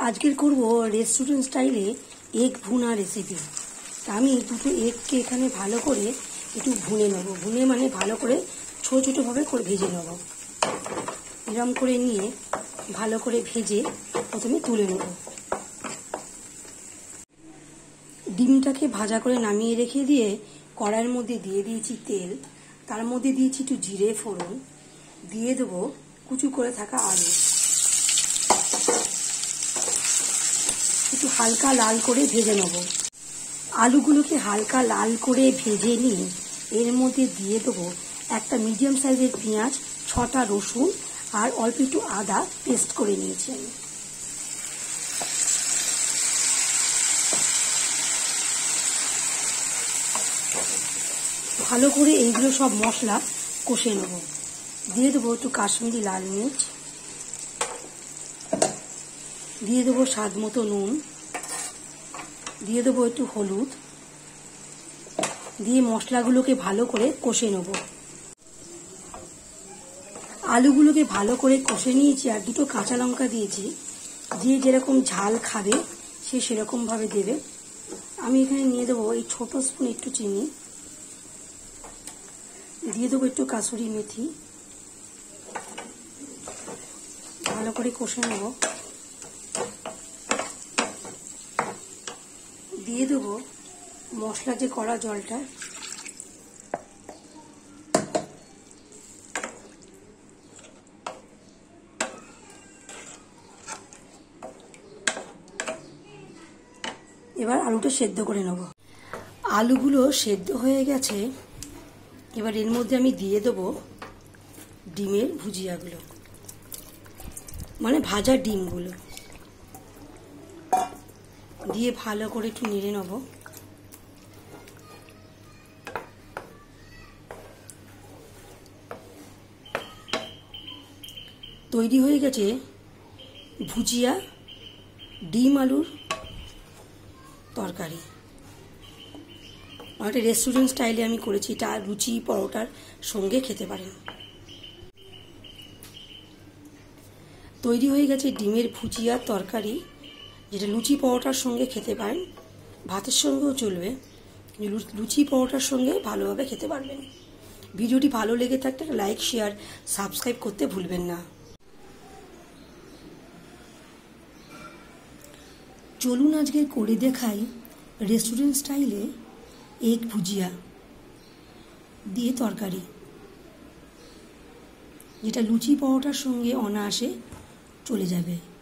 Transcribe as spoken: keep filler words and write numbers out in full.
আজকের করব রেস্টুরেন্ট স্টাইলে এগ ভুনা রেসিপি। আমি দুটো এগকে এখানে ভালো করে একটু ভুনে নেব। ভুনে মানে ভালো করে ছোটো ছোটোভাবে করে ভেজে নেব। এরম করে নিয়ে ভালো করে ভেজে প্রথমে তুলে নেব। ডিমটাকে ভাজা করে নামিয়ে রেখে দিয়ে কড়াইয়ের মধ্যে দিয়ে দিয়েছি তেল, তার মধ্যে দিয়েছি একটু জিরে ফোড়ন, দিয়ে দেবো কুচু করে থাকা আলু, একটু হালকা লাল করে ভেজে নেব। আলুগুলোকে হালকা লাল করে ভেজে নিয়ে এর মধ্যে দিয়ে দেবো একটা মিডিয়াম সাইজের পেঁয়াজ, ছটা রসুন আর অল্প একটু আদা পেস্ট করে নিয়েছি আমি। ভালো করে এইগুলো সব মশলা কষে নেব। দিয়ে দেবো একটু কাশ্মীরি লাল মির্চ, দিয়ে দেবো স্বাদ মতো নুন, দিয়ে দেবো একটু হলুদ, দিয়ে মশলাগুলোকে ভালো করে কষে নেব। আলুগুলোকে ভালো করে কষে নিয়েছি আর দুটো কাঁচা লঙ্কা দিয়েছি। যে যেরকম ঝাল খাবে সে সেরকমভাবে দেবে। আমি এখানে নিয়ে দেবো এই ছোটো স্পুন একটু চিনি, দিয়ে দেবো একটু কাসুরি মেথি, ভালো করে কষে নেব। দিয়ে দেবো মশলা যে করা জলটা, এবার আলুটা সেদ্ধ করে নেব। আলুগুলো সেদ্ধ হয়ে গেছে, এবার এর মধ্যে আমি দিয়ে দেবো ডিমের ভুজিয়াগুলো, মানে ভাজা ডিমগুলো, দিয়ে ভালো করে একটু নেড়ে নেব। তৈরি হয়ে গেছে ভুজিয়া ডিম আলুর তরকারি। একটা রেস্টুরেন্ট স্টাইলে আমি করেছি, এটা লুচি পরোটার সঙ্গে খেতে পারেন। তৈরি হয়ে গেছে ডিমের ভুজিয়া তরকারি, যেটা লুচি পরোটার সঙ্গে খেতে পারেন, ভাতের সঙ্গেও চলবে, লুচি পরোটার সঙ্গে ভালোভাবে খেতে পারবেন। ভিডিওটি ভালো লেগে থাকলে লাইক, শেয়ার, সাবস্ক্রাইব করতে ভুলবেন না। চলুন আজকে করে দেখাই রেস্টুরেন্ট স্টাইলে এগ ভুজিয়া দিয়ে তরকারি, যেটা লুচি পরোটার সঙ্গে অনায়াসে চলে যাবে।